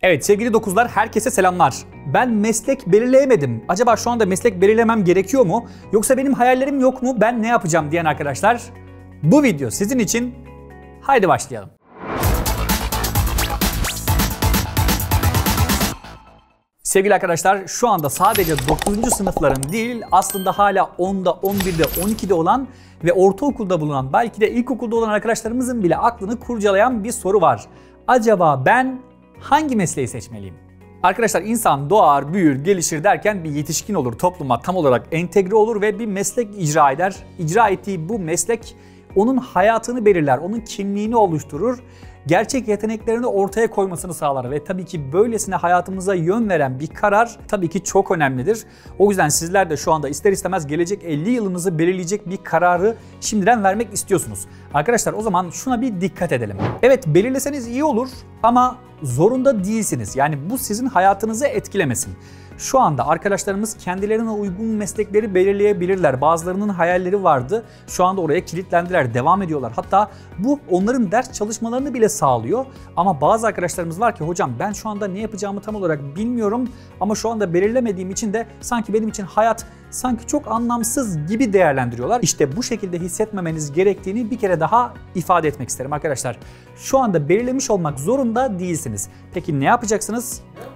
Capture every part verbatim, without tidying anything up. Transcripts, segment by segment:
Evet sevgili dokuzlar, herkese selamlar. Ben meslek belirleyemedim. Acaba şu anda meslek belirlemem gerekiyor mu? Yoksa benim hayallerim yok mu? Ben ne yapacağım diyen arkadaşlar, bu video sizin için. Haydi başlayalım. Sevgili arkadaşlar, şu anda sadece dokuzuncu sınıfların değil, aslında hala onda, on birde, on ikide olan ve ortaokulda bulunan, belki de ilkokulda olan arkadaşlarımızın bile aklını kurcalayan bir soru var. Acaba ben hangi mesleği seçmeliyim? Arkadaşlar, insan doğar, büyür, gelişir derken bir yetişkin olur, topluma tam olarak entegre olur ve bir meslek icra eder. İcra ettiği bu meslek onun hayatını belirler, onun kimliğini oluşturur, gerçek yeteneklerini ortaya koymasını sağlar ve tabii ki böylesine hayatımıza yön veren bir karar tabii ki çok önemlidir. O yüzden sizler de şu anda ister istemez gelecek elli yılınızı belirleyecek bir kararı şimdiden vermek istiyorsunuz. Arkadaşlar, o zaman şuna bir dikkat edelim. Evet, belirleseniz iyi olur ama zorunda değilsiniz. Yani bu sizin hayatınızı etkilemesin. Şu anda arkadaşlarımız kendilerine uygun meslekleri belirleyebilirler. Bazılarının hayalleri vardı. Şu anda oraya kilitlendiler, devam ediyorlar. Hatta bu onların ders çalışmalarını bile sağlıyor. Ama bazı arkadaşlarımız var ki, hocam ben şu anda ne yapacağımı tam olarak bilmiyorum ama şu anda belirlemediğim için de sanki benim için hayat sanki çok anlamsız gibi değerlendiriyorlar. İşte bu şekilde hissetmemeniz gerektiğini bir kere daha ifade etmek isterim arkadaşlar. Şu anda belirlemiş olmak zorunda değilsiniz. Peki ne yapacaksınız?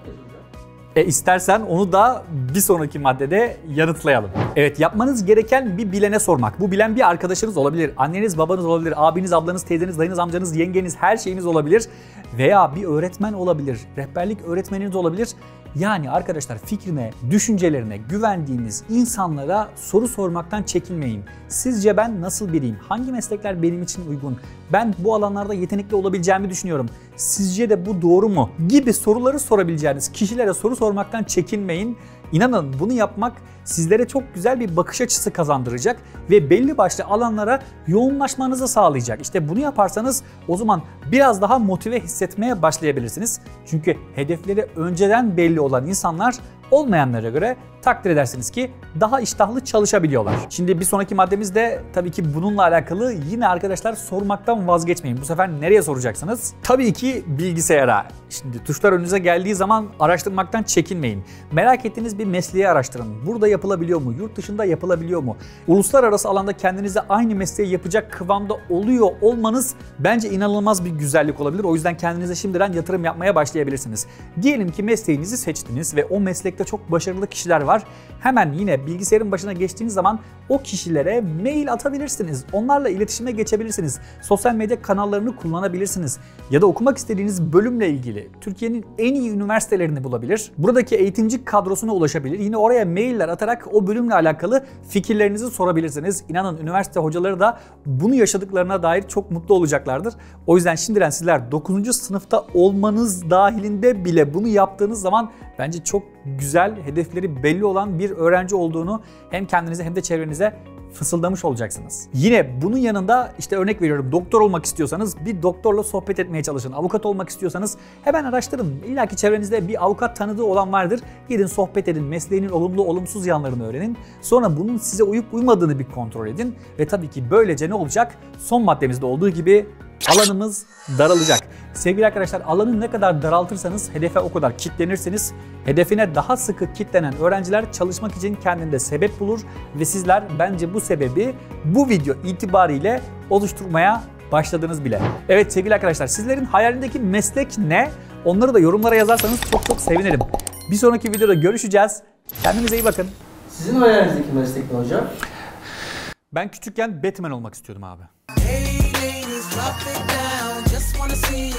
E istersen onu da bir sonraki maddede yanıtlayalım. Evet, yapmanız gereken bir bilene sormak. Bu bilen bir arkadaşınız olabilir, anneniz, babanız olabilir, abiniz, ablanız, teyzeniz, dayınız, amcanız, yengeniz, her şeyiniz olabilir. Veya bir öğretmen olabilir, rehberlik öğretmeniniz olabilir. Yani arkadaşlar, fikrine, düşüncelerine güvendiğiniz insanlara soru sormaktan çekinmeyin. Sizce ben nasıl biriyim? Hangi meslekler benim için uygun? Ben bu alanlarda yetenekli olabileceğimi düşünüyorum. Sizce de bu doğru mu? Gibi soruları sorabileceğiniz kişilere soru sormaktan çekinmeyin. İnanın, bunu yapmak sizlere çok güzel bir bakış açısı kazandıracak ve belli başlı alanlara yoğunlaşmanızı sağlayacak. İşte bunu yaparsanız o zaman biraz daha motive hissetmeye başlayabilirsiniz. Çünkü hedefleri önceden belli olan insanlar olmayanlara göre takdir edersiniz ki daha iştahlı çalışabiliyorlar. Şimdi bir sonraki maddemiz de tabii ki bununla alakalı. Yine arkadaşlar, sormaktan vazgeçmeyin. Bu sefer nereye soracaksınız? Tabii ki bilgisayara. Şimdi tuşlar önünüze geldiği zaman araştırmaktan çekinmeyin. Merak ettiğiniz bir mesleği araştırın. Burada yapılabiliyor mu? Yurt dışında yapılabiliyor mu? Uluslararası alanda kendinize aynı mesleği yapacak kıvamda oluyor olmanız bence inanılmaz bir güzellik olabilir. O yüzden kendinize şimdiden yatırım yapmaya başlayabilirsiniz. Diyelim ki mesleğinizi seçtiniz ve o meslekte çok başarılı kişiler var. Hemen yine bilgisayarın başına geçtiğiniz zaman o kişilere mail atabilirsiniz. Onlarla iletişime geçebilirsiniz. Sosyal medya kanallarını kullanabilirsiniz. Ya da okumak istediğiniz bölümle ilgili Türkiye'nin en iyi üniversitelerini bulabilir. Buradaki eğitimci kadrosuna ulaşabilir. Yine oraya mailler atarak o bölümle alakalı fikirlerinizi sorabilirsiniz. İnanın, üniversite hocaları da bunu yaşadıklarına dair çok mutlu olacaklardır. O yüzden şimdiden sizler dokuzuncu sınıfta olmanız dahilinde bile bunu yaptığınız zaman bence çok güzel, hedefleri belli olan bir öğrenci olduğunu hem kendinize hem de çevrenize fısıldamış olacaksınız. Yine bunun yanında işte örnek veriyorum, doktor olmak istiyorsanız bir doktorla sohbet etmeye çalışın. Avukat olmak istiyorsanız hemen araştırın. İlla ki çevrenizde bir avukat tanıdığı olan vardır. Gidin sohbet edin, mesleğinin olumlu olumsuz yanlarını öğrenin. Sonra bunun size uyup uymadığını bir kontrol edin. Ve tabii ki böylece ne olacak? Son maddemizde olduğu gibi alanımız daralacak. Sevgili arkadaşlar, alanı ne kadar daraltırsanız hedefe o kadar kilitlenirsiniz. Hedefine daha sıkı kilitlenen öğrenciler çalışmak için kendinde sebep bulur ve sizler bence bu sebebi bu video itibariyle oluşturmaya başladınız bile. Evet sevgili arkadaşlar, sizlerin hayalindeki meslek ne? Onları da yorumlara yazarsanız çok çok sevinirim. Bir sonraki videoda görüşeceğiz. Kendinize iyi bakın. Sizin hayalinizdeki meslek ne hocam? Ben küçükken Batman olmak istiyordum abi. Hey ladies, drop it down. Just wanna see